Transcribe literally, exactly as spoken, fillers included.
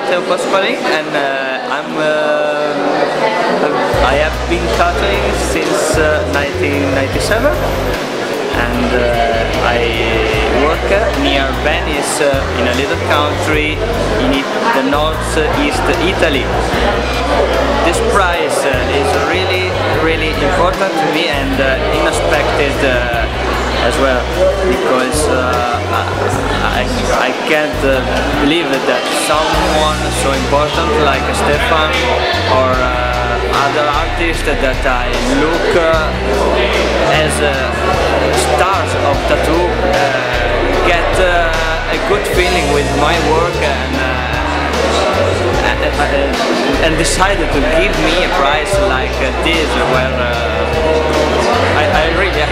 Matteo Pasqualin, and uh, I'm uh, I have been tattooing since uh, nineteen ninety-seven, and uh, I work near Venice, uh, in a little country in it, the northeast Italy. This prize uh, is really really important to me, and uh, unexpected uh, as well, because uh, I, I can't uh, believe that someone so important like Stefan or uh, other artists that I look uh, as uh, stars of tattoo uh, get uh, a good feeling with my work, and uh, and, uh, and decided to give me a prize like uh, this, where uh, I, I really